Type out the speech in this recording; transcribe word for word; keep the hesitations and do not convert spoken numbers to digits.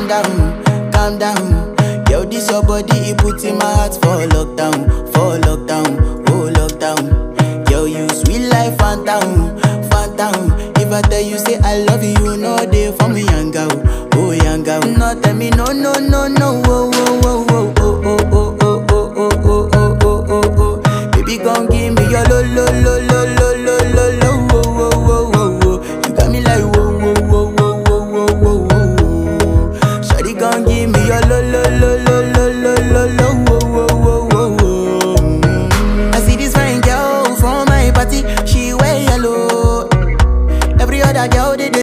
down, calm down. Yo, this your body, it puts in my heart for lockdown, for lockdown, oh lockdown. Yo, you sweet life, phantom, phantom. If I tell you say I love you, you know they for me, young girl, oh young girl. No tell me no, no, no, no, oh, oh, oh, oh, oh, oh, oh, oh, oh, oh, oh, oh, oh, oh. Baby, come give me your lo, lo, lo, lo, lo.